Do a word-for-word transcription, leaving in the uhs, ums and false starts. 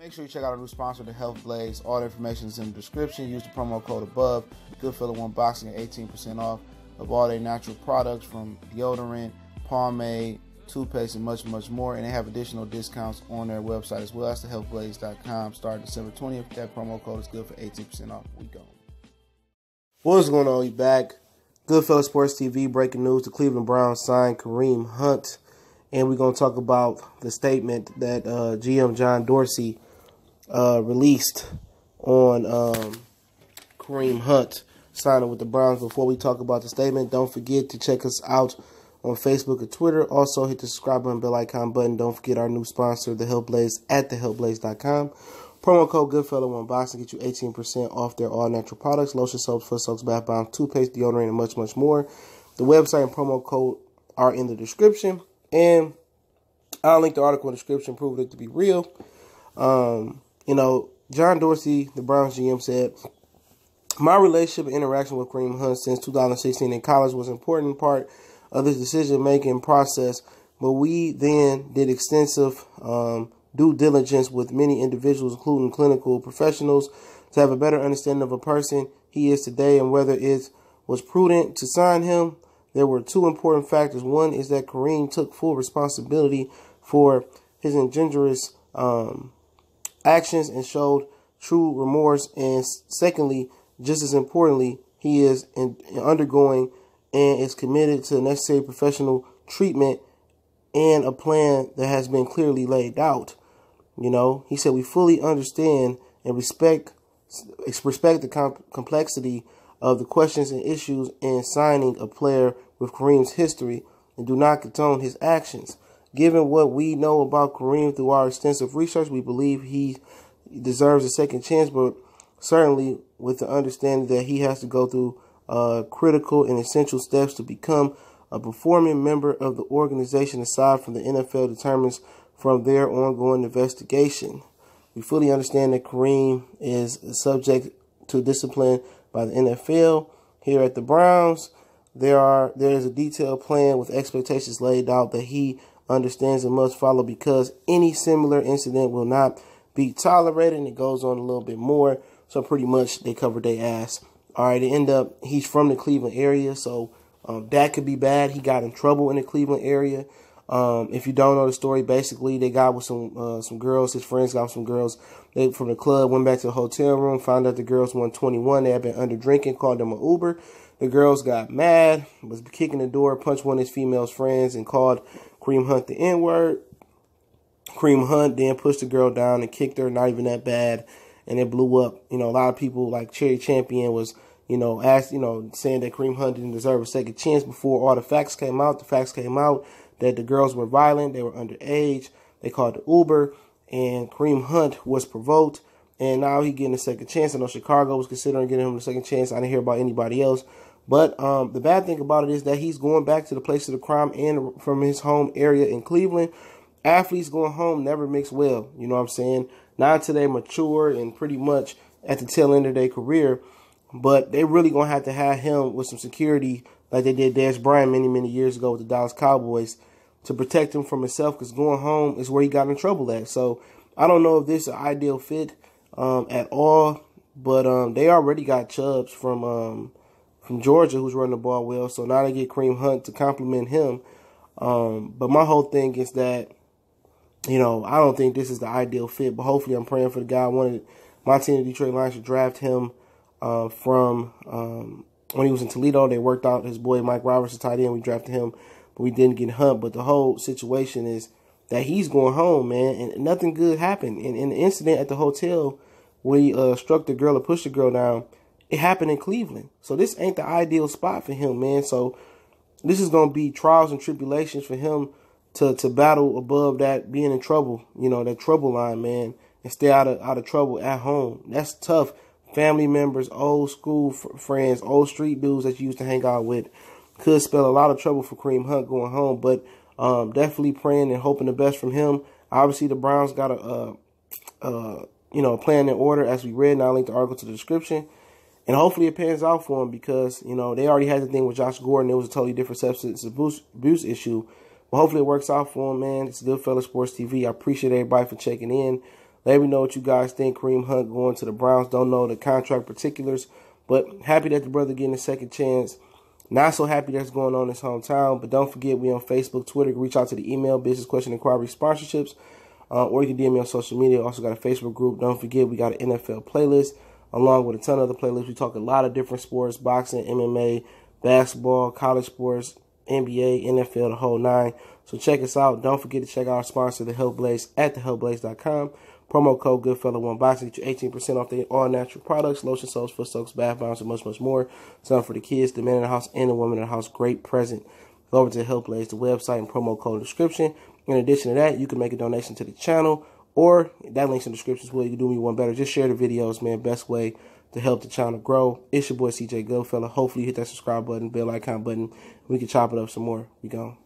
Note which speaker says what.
Speaker 1: Make sure you check out our new sponsor, The Health Blaze. All the information is in the description. Use the promo code above. Goodfellow One Boxing at eighteen percent off of all their natural products from deodorant, pomade, toothpaste, and much, much more. And they have additional discounts on their website as well. That's the health blaze dot com. Starting December twentieth. That promo code is good for eighteen percent off. We go.
Speaker 2: What's going on? You back? Goodfellow Sports T V breaking news. The Cleveland Browns signed Kareem Hunt. And we're going to talk about the statement that uh, G M John Dorsey uh, released on um, Kareem Hunt signing with the Browns. Before we talk about the statement, don't forget to check us out on Facebook and Twitter. Also, hit the subscribe button, bell icon button. Don't forget our new sponsor, The Health Blaze, at the health blaze dot com. Promo code Goodfellow One Boxing get you eighteen percent off their all-natural products, lotion, soaps, foot soaps, bath bombs, toothpaste, deodorant, and much, much more. The website and promo code are in the description. And I'll link the article in the description, proving it to be real. Um, you know, John Dorsey, the Browns G M, said, "My relationship and interaction with Kareem Hunt since two thousand sixteen in college was an important part of this decision-making process, but we then did extensive um, due diligence with many individuals, including clinical professionals, to have a better understanding of a person he is today and whether it was prudent to sign him. There were two important factors. One is that Kareem took full responsibility for his injurious um, actions and showed true remorse. And secondly, just as importantly, he is in, in undergoing and is committed to necessary professional treatment and a plan that has been clearly laid out." You know, he said, "We fully understand and respect respect the com complexity of the questions and issues in signing a player with Kareem's history and do not condone his actions. Given what we know about Kareem through our extensive research, we believe he deserves a second chance, but certainly with the understanding that he has to go through uh, critical and essential steps to become a performing member of the organization aside from the N F L determines from their ongoing investigation. We fully understand that Kareem is subject to discipline by the N F L. Here at the Browns, there are there is a detailed plan with expectations laid out that he understands and must follow because any similar incident will not be tolerated." And it goes on a little bit more. So pretty much they covered their ass. All right, it end up, he's from the Cleveland area, so um, that could be bad. He got in trouble in the Cleveland area. Um, if you don't know the story, basically they got with some uh, some girls. His friends got with some girls. They from the club went back to the hotel room, found out the girls were twenty-one. They had been under drinking, called them an Uber. The girls got mad, was kicking the door, punched one of his female friends, and called Kareem Hunt the N-word. Kareem Hunt then pushed the girl down and kicked her, not even that bad, and it blew up. You know, a lot of people like Cherry Champion was, you know, asked, you know, saying that Kareem Hunt didn't deserve a second chance before all the facts came out. The facts came out that the girls were violent, they were underage, they called the Uber, and Kareem Hunt was provoked, and now he getting a second chance. I know Chicago was considering getting him a second chance. I didn't hear about anybody else. But um, the bad thing about it is that he's going back to the place of the crime and from his home area in Cleveland. Athletes going home never mix well, you know what I'm saying? Not until they mature and pretty much at the tail end of their career. But they really going to have to have him with some security like they did Dez Bryant many, many years ago with the Dallas Cowboys to protect him from himself, because going home is where he got in trouble at. So I don't know if this is an ideal fit um, at all, but um, they already got Chubbs from um, from Georgia who's running the ball well. So now they get Kareem Hunt to compliment him. Um, but my whole thing is that, you know, I don't think this is the ideal fit, but hopefully I'm praying for the guy. I wanted my team, the Detroit Lions, to draft him uh, from um, when he was in Toledo. They worked out his boy Mike Roberts, tight end. We drafted him, but we didn't get Hunt. But the whole situation is that he's going home, man, and nothing good happened. And in the incident at the hotel where he uh, struck the girl or pushed the girl down, it happened in Cleveland. So this ain't the ideal spot for him, man. So this is going to be trials and tribulations for him to to battle above that, being in trouble, you know, that trouble line, man, and stay out of out of trouble at home. That's tough. Family members, old school f friends, old street dudes that you used to hang out with could spell a lot of trouble for Kareem Hunt going home. But um, definitely praying and hoping the best from him. Obviously, the Browns got a, uh, uh, you know, plan in order, as we read, and I'll link the article to the description. And hopefully it pans out for him because, you know, they already had the thing with Josh Gordon. It was a totally different substance abuse, abuse issue. But hopefully it works out for him, man. It's Goodfellow Sports T V. I appreciate everybody for checking in. Let me know what you guys think. Kareem Hunt going to the Browns. Don't know the contract particulars, but happy that the brother getting a second chance. Not so happy that's going on in his hometown, but don't forget we on Facebook, Twitter. Reach out to the email, business question, inquiry, sponsorships, uh, or you can D M me on social media. Also got a Facebook group. Don't forget we got an N F L playlist along with a ton of other playlists. We talk a lot of different sports, boxing, M M A, basketball, college sports, N B A, N F L, the whole nine. So check us out. Don't forget to check out our sponsor, The Health Blaze, at the health blaze dot com. Promo code Goodfella one Boxing. Get you eighteen percent off their all-natural products, lotion, soaps, foot soaks, bath bombs, and much, much more. Something for the kids, the men in the house, and the women in the house. Great present. Go over to The Health Blaze, the website, and promo code in the description. In addition to that, you can make a donation to the channel, or that link's in the description as well. You can do me one better. Just share the videos, man. Best way to help the channel grow. It's your boy C J Goodfella. Hopefully you hit that subscribe button, bell icon button. We can chop it up some more. We gone.